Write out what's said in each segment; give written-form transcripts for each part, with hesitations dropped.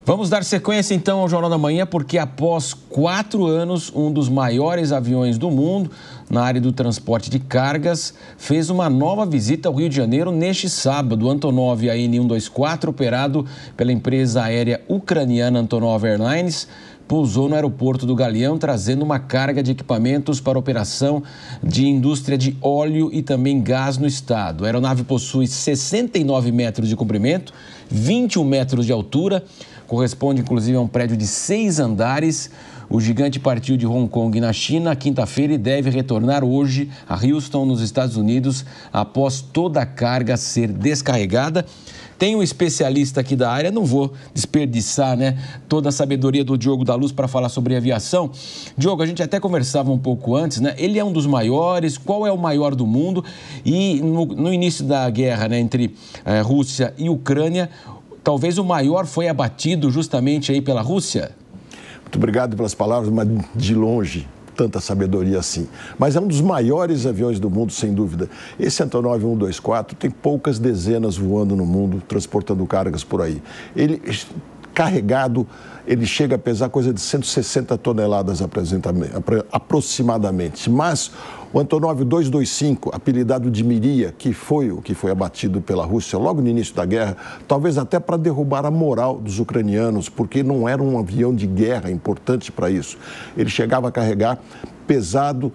Vamos dar sequência então ao Jornal da Manhã, porque após 4 anos, um dos maiores aviões do mundo na área do transporte de cargas fez uma nova visita ao Rio de Janeiro neste sábado. O Antonov AN-124, operado pela empresa aérea ucraniana Antonov Airlines, pousou no aeroporto do Galeão, trazendo uma carga de equipamentos para operação de indústria de óleo e também gás no estado. A aeronave possui 69 metros de comprimento, 21 metros de altura, corresponde inclusive a um prédio de 6 andares. O gigante partiu de Hong Kong, na China, quinta-feira, e deve retornar hoje a Houston, nos Estados Unidos, após toda a carga ser descarregada. Tem um especialista aqui da área, não vou desperdiçar, toda a sabedoria do Diogo da Luz para falar sobre aviação. Diogo, a gente até conversava um pouco antes, Ele é um dos maiores, qual é o maior do mundo? E no início da guerra, entre Rússia e Ucrânia, talvez o maior foi abatido justamente aí pela Rússia? Muito obrigado pelas palavras, mas de longe tanta sabedoria assim. Mas é um dos maiores aviões do mundo, sem dúvida. Esse Antonov 124 tem poucas dezenas voando no mundo, transportando cargas por aí. Ele, carregado, ele chega a pesar coisa de 160 toneladas aproximadamente. Mas o Antonov 225, apelidado de Miria, que foi o que foi abatido pela Rússia logo no início da guerra, talvez até para derrubar a moral dos ucranianos, porque não era um avião de guerra importante para isso. Ele chegava a carregar pesado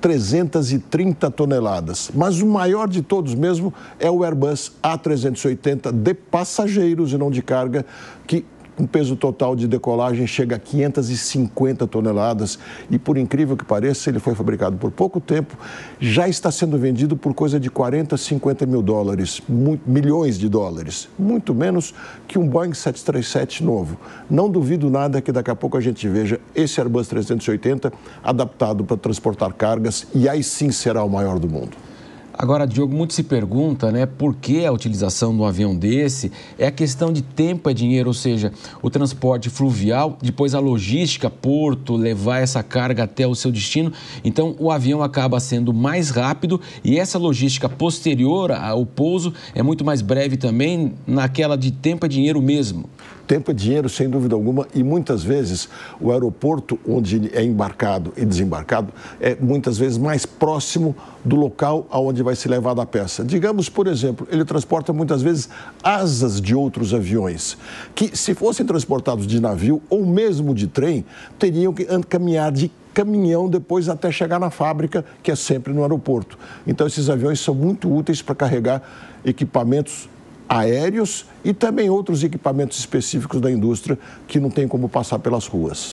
330 toneladas. Mas o maior de todos mesmo é o Airbus A380 de passageiros e não de carga, que com peso total de decolagem chega a 550 toneladas e, por incrível que pareça, ele foi fabricado por pouco tempo, já está sendo vendido por coisa de 40, 50 mil dólares, milhões de dólares, muito menos que um Boeing 737 novo. Não duvido nada que daqui a pouco a gente veja esse Airbus 380 adaptado para transportar cargas e aí sim será o maior do mundo. Agora, Diogo, muito se pergunta, por que a utilização de um avião desse? É a questão de tempo é dinheiro, ou seja, o transporte fluvial, depois a logística, porto, levar essa carga até o seu destino. Então, o avião acaba sendo mais rápido e essa logística posterior ao pouso é muito mais breve também, naquela de tempo é dinheiro mesmo. Tempo é dinheiro, sem dúvida alguma, e muitas vezes o aeroporto onde é embarcado e desembarcado é muitas vezes mais próximo do local aonde vai ser levada a peça. Digamos, por exemplo, ele transporta muitas vezes asas de outros aviões, que se fossem transportados de navio ou mesmo de trem, teriam que caminhar de caminhão depois até chegar na fábrica, que é sempre no aeroporto. Então, esses aviões são muito úteis para carregar equipamentos aéreos e também outros equipamentos específicos da indústria que não tem como passar pelas ruas.